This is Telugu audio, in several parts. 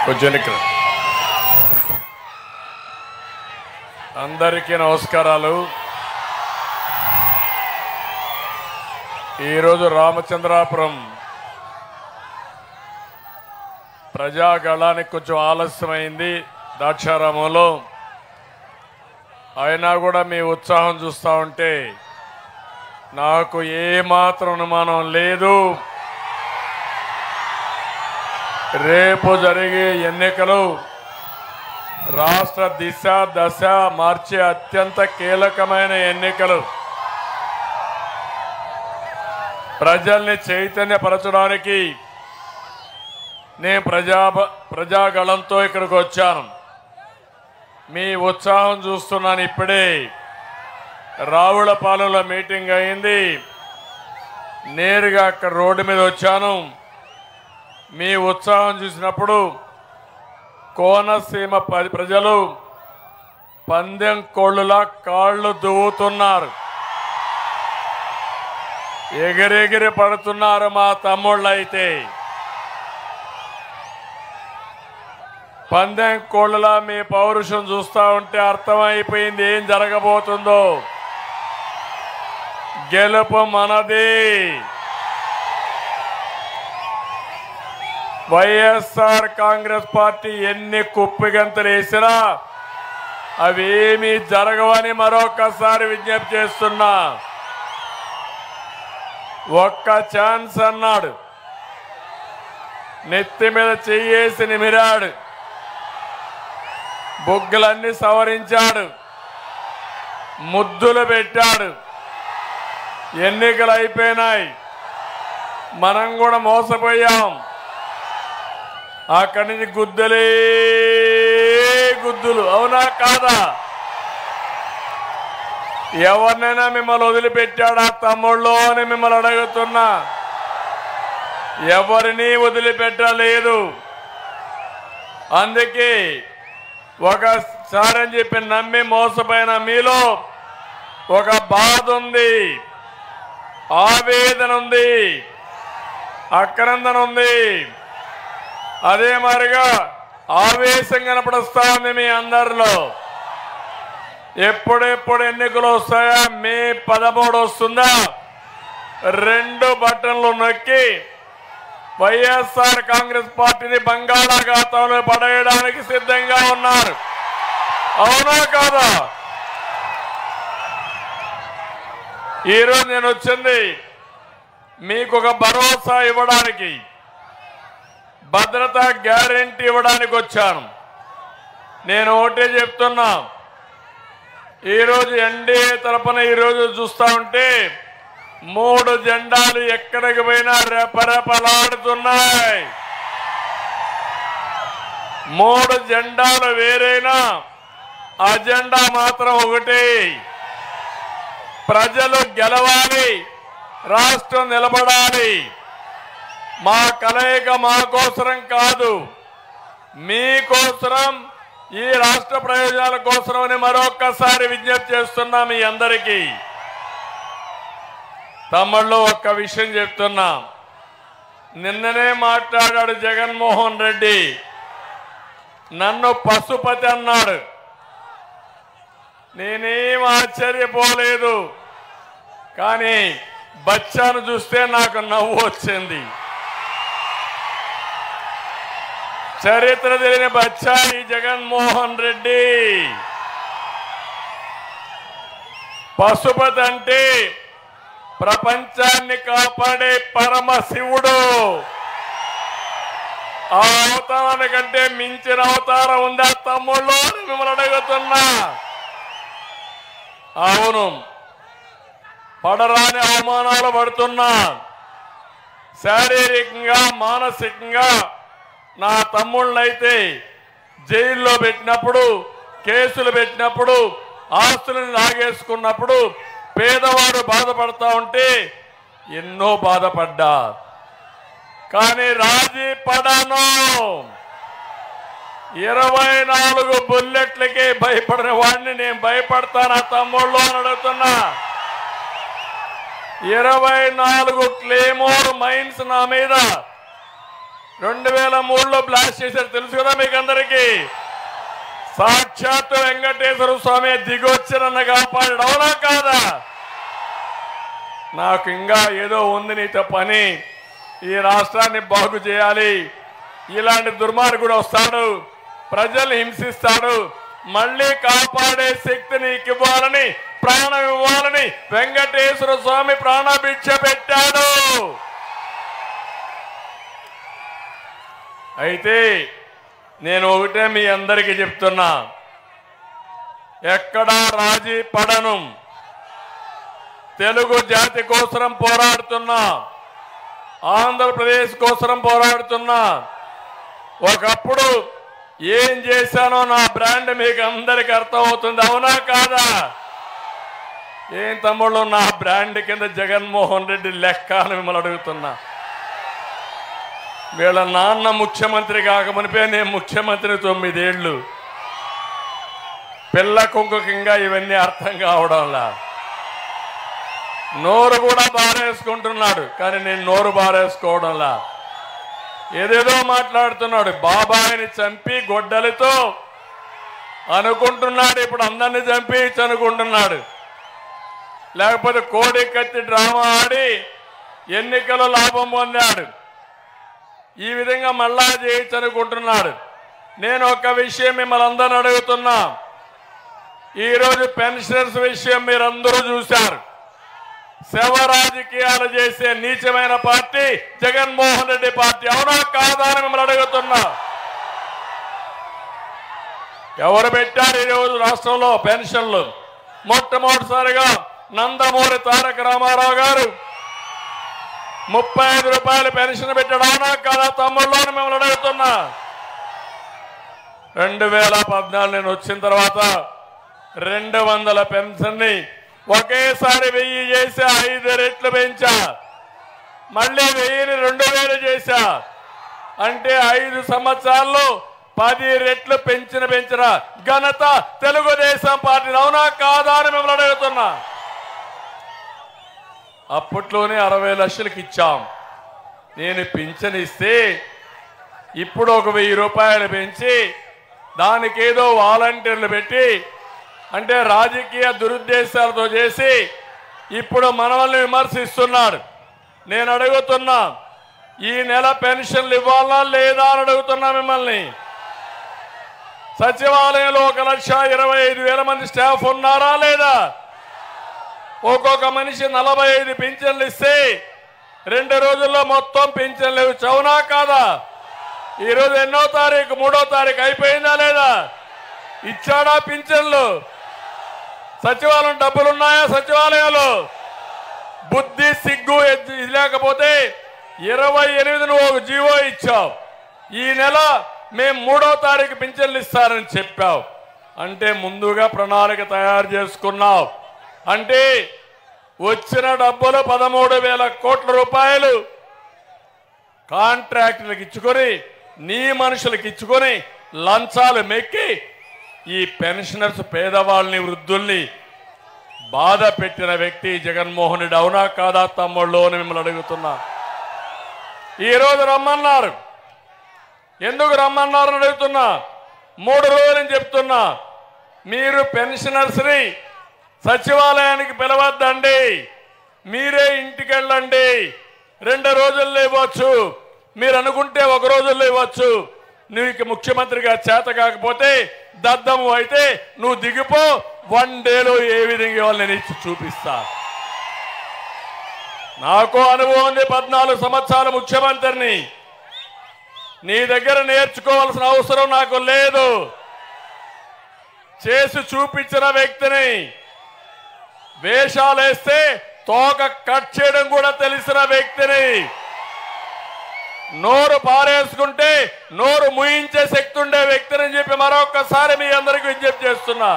అందరికీ నమస్కారాలు. ఈరోజు రామచంద్రాపురం ప్రజాగళానికి కొంచెం ఆలస్యమైంది ద్రాక్షారామంలో. అయినా కూడా మీ ఉత్సాహం చూస్తూ ఉంటే నాకు ఏమాత్రం అనుమానం లేదు, రేపు జరిగే ఎన్నికలు రాష్ట్ర దిశ దశ మార్చే అత్యంత కీలకమైన ఎన్నికలు. ప్రజల్ని చైతన్యపరచడానికి నేను ప్రజాగళంతో ఇక్కడికి వచ్చాను. మీ ఉత్సాహం చూస్తున్నాను. ఇప్పుడే రావులపాలెంలో మీటింగ్ అయింది, నేరుగా అక్కడ రోడ్డు మీద వచ్చాను. మీ ఉత్సాహం చూసినప్పుడు కోనసీమ ప్రజలు పందెం కోళ్ళులా కాళ్ళు దువ్వుతున్నారు, ఎగిరెగిరి పడుతున్నారు. మా తమ్ముళ్ళు అయితే పందెం కోళ్ళులా మీ పౌరుషం చూస్తూ ఉంటే అర్థమైపోయింది ఏం జరగబోతుందో. గెలుపు మనది. వైఎస్ఆర్ కాంగ్రెస్ పార్టీ ఎన్ని కుప్పిగంతులు వేసినా అవేమీ జరగవని మరొకసారి విజ్ఞప్తి చేస్తున్నా. ఒక్క ఛాన్స్ అన్నాడు, నెత్తి మీద చెయ్యేసి నిమిరాడు, బొగ్గులన్నీ సవరించాడు, ముద్దులు పెట్టాడు. ఎన్నికలు అయిపోయినాయి, మనం కూడా మోసపోయాం. అక్కడి నుంచి గుద్దులే గుద్దులు. అవునా కాదా? ఎవరినైనా మిమ్మల్ని వదిలిపెట్టాడా తమ్ముళ్ళు అని మిమ్మల్ని అడుగుతున్నా. ఎవరిని వదిలిపెట్టలేదు. అందుకే ఒకసారి అని చెప్పి నమ్మి మోసపోయిన మీలో ఒక బాధ ఉంది, ఆవేదన ఉంది, ఆక్రందన ఉంది. అదే మాదిరిగా ఆవేశం కనపడుస్తా ఉంది మీ అందరిలో. ఎప్పుడెప్పుడు ఎన్నికలు వస్తాయా, మే 13 వస్తుందా, 2 బటన్లు నొక్కి వైఎస్ఆర్ కాంగ్రెస్ పార్టీని బంగాళాఖాతంలో పడేయడానికి సిద్ధంగా ఉన్నారు. అవునా కాదా? ఈరోజు నేను వచ్చింది మీకు ఒక భరోసా ఇవ్వడానికి, భద్రతా గ్యారెంటీ ఇవ్వడానికి వచ్చాను. నేను ఒకటే చెప్తున్నా, ఈరోజు ఎన్డీఏ తరఫున ఈరోజు చూస్తా ఉంటే 3 జెండాలు ఎక్కడికి పోయినా రెపరెపలాడుతున్నాయి. 3 జెండాలు వేరైనా అజెండా మాత్రం ఒకటే. ప్రజలు గెలవాలి, రాష్ట్రం నిలబడాలి. మా కలయిక మా కోసరం కాదు, మీకోసరం, ఈ రాష్ట్ర ప్రయోజనాల కోసమని మరొక్కసారి విజ్ఞప్తి చేస్తున్నా మీ అందరికీ. తమ్ముళ్ళు ఒక్క విషయం చెప్తున్నా. నిన్ననే మాట్లాడాడు జగన్మోహన్ రెడ్డి, నన్ను పశుపతి అన్నాడు. నేనేం ఆశ్చర్యపోలేదు, కానీ బచ్చాను చూస్తే నాకు నవ్వు వచ్చింది. చరిత్ర తెలియని బచ్చా ఈ జగన్మోహన్ రెడ్డి. పశుపతి అంటే ప్రపంచాన్ని కాపాడే పరమశివుడు. ఆ అవతారానికంటే మించిన అవతారం ఉందా తమ్ముళ్ళు అని మిమ్మల్ని అడుగుతున్నా. అవును, పడరాని అవమానాలు పడుతున్నా. శారీరకంగా మానసికంగా నా తమ్ముళ్ళైతే జైల్లో పెట్టినప్పుడు, కేసులు పెట్టినప్పుడు, ఆస్తులను లాగేసుకున్నప్పుడు పేదవాడు బాధపడతా ఉంటే ఎన్నో బాధపడ్డా, కానీ రాజీ పడను. 24 బుల్లెట్లకే భయపడిన వాడిని నేను భయపడతానా తమ్ముళ్ళు అని అడుగుతున్నా. 24 క్లేమోర్ మైన్స్ నా మీద 2003లో బ్లాస్ట్ చేశారు తెలుసు కదా మీకు అందరికీ. సాక్షాత్ వెంకటేశ్వర స్వామి దిగొచ్చి నన్ను కాపాడాడు, అవునా కాదా? నాకు ఇంకా ఏదో ఉంది నీతో పని, ఈ రాష్ట్రాన్ని బాగు చేయాలి, ఇలాంటి దుర్మార్గుడు వస్తాడు, ప్రజల్ని హింసిస్తాడు, మళ్ళీ కాపాడే శక్తి నీకు ఇవ్వాలని, ప్రాణం ఇవ్వాలని వెంకటేశ్వర స్వామి ప్రాణభిక్ష పెట్టాడు. అయితే నేను ఒకటే మీ అందరికీ చెప్తున్నా, ఎక్కడా రాజీ పడను. తెలుగు జాతి కోసం పోరాడుతున్నా, ఆంధ్రప్రదేశ్ కోసం పోరాడుతున్నా. ఒకప్పుడు ఏం చేశానో నా బ్రాండ్ మీకు అందరికీ అర్థమవుతుంది, అవునా కాదా? ఏం తమ్ముళ్ళు, నా బ్రాండ్ కింద జగన్మోహన్ రెడ్డి లెక్క అని మిమ్మల్ని అడుగుతున్నా. వీళ్ళ నాన్న ముఖ్యమంత్రి కాకమునిపే నేను ముఖ్యమంత్రి 9 ఏళ్ళు. పిల్ల కుంకుకింగా ఇవన్నీ అర్థం కావడంలా. నోరు కూడా బారేసుకుంటున్నాడు, కానీ నేను నోరు బారేసుకోవడంలా. ఏదేదో మాట్లాడుతున్నాడు, బాబాయిని చంపి గొడ్డలితో అనుకుంటున్నాడు, ఇప్పుడు అందరినీ చంపించి అనుకుంటున్నాడు. లేకపోతే కోడి కత్తి డ్రామా ఆడి ఎన్నికల లాభం పొందాడు, ఈ విధంగా మళ్ళా చేయొచ్చు అనుకుంటున్నాడు. నేను ఒక విషయం మిమ్మల్ని అందరిని అడుగుతున్నా, ఈరోజు పెన్షనర్స్ విషయం మీరందరూ చూశారు. శవ రాజకీయాలు చేసే నీచమైన పార్టీ జగన్మోహన్ రెడ్డి పార్టీ, అవునా కాదా అని మిమ్మల్ని అడుగుతున్నా. ఎవరు పెట్టారు ఈరోజు రాష్ట్రంలో పెన్షన్లు? మొట్టమొదటిసారిగా నందమూరి తారక రామారావు గారు 35 రూపాయలు పెన్షన్ పెట్టాడు, అవునా కాదా తమ్ముళ్ళు అని మిమ్మల్ని అడుగుతున్నా. 2014 నేను వచ్చిన తర్వాత 200 పెన్షన్ని ఒకేసారి 1000 చేశా, 5 రెట్లు పెంచా, మళ్ళీ 1000ని 2000 చేశా. అంటే 5 సంవత్సరాల్లో 10 రెట్లు పెంచిన ఘనత తెలుగుదేశం పార్టీ, అవునా కాదా అని మిమ్మల్ని అడుగుతున్నా. అప్పట్లోనే 60 లక్షలకు ఇచ్చాం. నేను పింఛన్ ఇస్తే ఇప్పుడు ఒక 1000 రూపాయలు పెంచి దానికేదో వాలంటీర్లు పెట్టి, అంటే రాజకీయ దురుద్దేశాలతో చేసి ఇప్పుడు మనల్ని విమర్శిస్తున్నాడు. నేను అడుగుతున్నా, ఈ నెల పెన్షన్లు ఇవ్వాలా లేదా అని అడుగుతున్నా మిమ్మల్ని. సచివాలయంలో 1,25,000 మంది స్టాఫ్ ఉన్నారా లేదా? ఒక్కొక్క మనిషి 45 పింఛన్లు ఇస్తే 2 రోజుల్లో మొత్తం పింఛన్లు ఇవ్వచ్చు, అవునా కాదా? ఈరోజు ఎన్నో తారీఖు? 3వ తారీఖు అయిపోయిందా లేదా? ఇచ్చాడా పింఛన్లు? సచివాలయం డబ్బులున్నాయా? సచివాలయంలో బుద్ధి సిగ్గు ఇది లేకపోతే 28 నువ్వు ఒక జీవో ఇచ్చావు, ఈ నెల మేము 3వ తారీఖు పింఛన్లు ఇస్తారని చెప్పావు. అంటే ముందుగా ప్రణాళిక తయారు చేసుకున్నావు. అంటే వచ్చిన డబ్బులు 13,000 కోట్ల రూపాయలు కాంట్రాక్టులకు ఇచ్చుకొని, నీ మనుషులకు ఇచ్చుకొని లంచాలు మెక్కి ఈ పెన్షనర్స్ పేదవాళ్ళని, వృద్ధుల్ని బాధ పెట్టిన వ్యక్తి జగన్మోహన్ రెడ్డి, అవునా కాదా తమ్ముళ్ళు అని మిమ్మల్ని అడుగుతున్నా. ఈరోజు రమ్మన్నారు, ఎందుకు రమ్మన్నారు అని అడుగుతున్నా. 3 రోజులని చెప్తున్నా, మీరు పెన్షనర్స్ని సచివాలయానికి పిలవద్దండి, మీరే ఇంటికి వెళ్ళండి. 2 రోజుల్లో ఇవ్వచ్చు, మీరు అనుకుంటే 1 రోజుల్లో ఇవ్వచ్చు. నీకు ముఖ్యమంత్రిగా చేత కాకపోతే, దద్దము అయితే నువ్వు దిగిపో, 1 డేలో ఏ విధంగా ఇవ్వాలి నేను ఇచ్చి చూపిస్తా. నాకు అనుభవం ఉంది, 14 సంవత్సరాలు ముఖ్యమంత్రిని. నీ దగ్గర నేర్చుకోవాల్సిన అవసరం నాకు లేదు. చేసి చూపించిన వ్యక్తిని. వేషాలు వేస్తే తోక కట్ చేయడం కూడా తెలిసిన వ్యక్తిని. నోరు పారేసుకుంటే నోరు ముయించే శక్తి ఉండే వ్యక్తిని చెప్పి మరొకసారి మీ అందరికీ విజ్ఞప్తి చేస్తున్నా.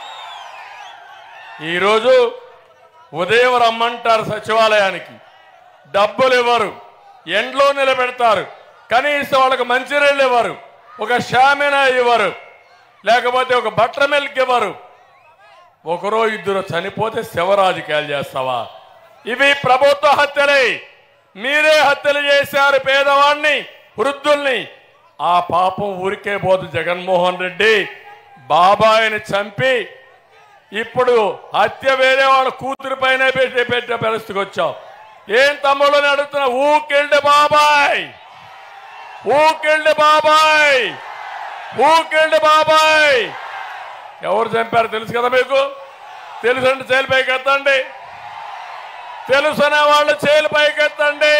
ఈరోజు ఉదయం రమ్మంటారు సచివాలయానికి, డబ్బులు ఇవ్వరు, ఎండ్లో నిలబెడతారు, కనీసం వాళ్ళకి మంచినీళ్ళు ఇవ్వరు, ఒక షామినా ఇవ్వరు, లేకపోతే ఒక బట్టర్ మిల్క్ ఇవ్వరు. 1 రోజు 2 చనిపోతే శివరాజకీయాలు చేస్తావా? ఇవి ప్రభుత్వ హత్యలే. మీరే హత్యలు చేశారు. పేదవాడిని వృద్ధుల్ని. ఆ పాపం ఊరికే పోదు. జగన్మోహన్ రెడ్డి బాబాయిని చంపి ఇప్పుడు హత్య వేరే వాళ్ళ కూతురు పైన పెట్టే పరిస్థితికి వచ్చావు. ఏం తమ్ముళ్ళని అడుగుతున్నా, ఊకెళ్ళి బాబాయ్, ఊకెళ్ళి బాబాయ్, ఊకెళ్ళి బాబాయ్. ఎవరు చంపారు తెలుసు కదా మీకు? తెలుసండి చేలు పైకి ఎత్తండి. తెలుసనే వాళ్ళు చేలు పైకి ఎత్తండి.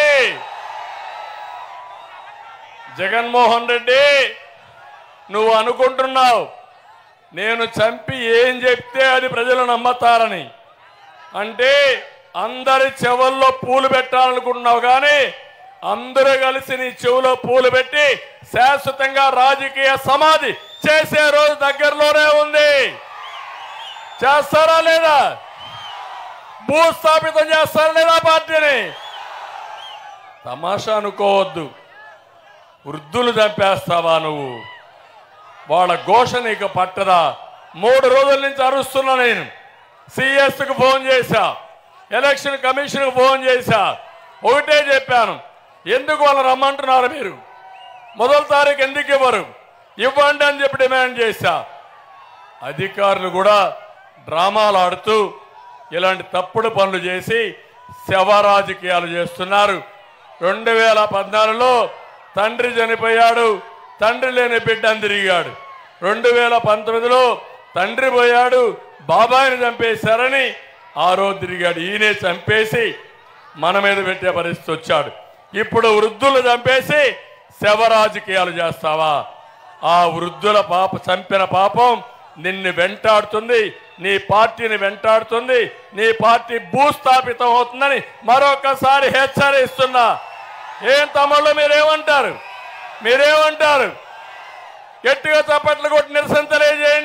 జగన్మోహన్ రెడ్డి, నువ్వు అనుకుంటున్నావు నేను చంపి ఏం చెప్తే అది ప్రజలు నమ్మతారని. అంటే అందరి చెవుల్లో పూలు పెట్టాలనుకుంటున్నావు, కానీ అందరూ కలిసి నీ చెవులో పూలు పెట్టి శాశ్వతంగా రాజకీయ సమాధి చేసే రోజు దగ్గరలోనే ఉంది. చేస్తారా లేదా? భూస్థాపితం చేస్తారా లేదా పార్టీని? తమాషా అనుకోవద్దు. వృద్ధులు చంపేస్తావా నువ్వు? వాళ్ళ ఘోష నీకు పట్టదా? 3 రోజుల నుంచి అరుస్తున్నా నేను. సిఎస్కు ఫోన్ చేశా, ఎలక్షన్ కమిషన్కు ఫోన్ చేశా. ఒకటే చెప్పాను, ఎందుకు వాళ్ళు రమ్మంటున్నారు మీరు? మొదటి తారీఖు ఎందుకు ఇవ్వరు? ఇవ్వండి అని చెప్పి డిమాండ్ చేశా. అధికారులు కూడా డ్రామాలు ఆడుతూ ఇలాంటి తప్పుడు పనులు చేసి శవ రాజకీయాలు చేస్తున్నారు. 2014లో తండ్రి చనిపోయాడు, తండ్రి లేని బిడ్డని తిరిగాడు. 2019లో తండ్రి పోయాడు, బాబాయిని చంపేశారని ఆ రోజు తిరిగాడు. ఈయనే చంపేసి మన మీద పెట్టే పరిస్థితి వచ్చాడు. ఇప్పుడు వృద్ధులు చంపేసి శవ రాజకీయాలు చేస్తావా? ఆ వృద్ధుల చంపిన పాపం నిన్ను వెంటాడుతుంది, నీ పార్టీని వెంటాడుతుంది. నీ పార్టీ భూస్థాపితం అవుతుందని మరొకసారి హెచ్చరిస్తున్నా. ఏం తమ్ముళ్ళు మీరేమంటారు? మీరేమంటారు? గట్టిగా చప్పట్లు కొట్టి నిరసన తెలియజేయండి.